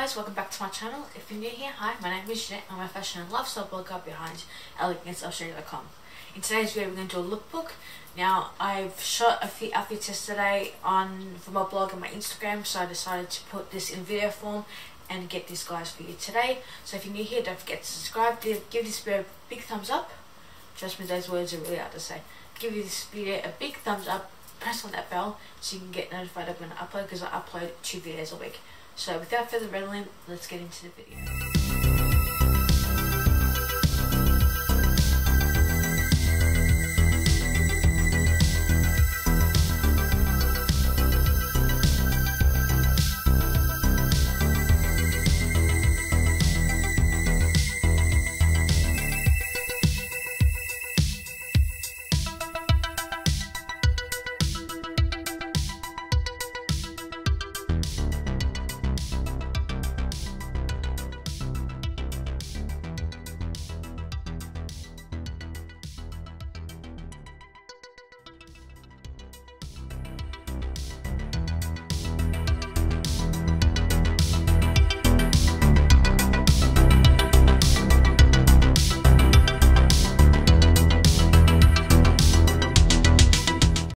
guys, welcome back to my channel. If you're new here, hi, my name is Jeanette. I'm a fashion and lifestyle blogger behind ElegantlyAustralia.com. In today's video we're going to do a lookbook. Now I've shot a few outfits yesterday for my blog and my Instagram, so I decided to put this in video form and get these guys for you today. So if you're new here, don't forget to subscribe, give this video a big thumbs up. Trust me, those words are really hard to say. Give this video a big thumbs up, press on that bell so you can get notified of when I upload, because I upload 2 videos a week. So without further ado, let's get into the video.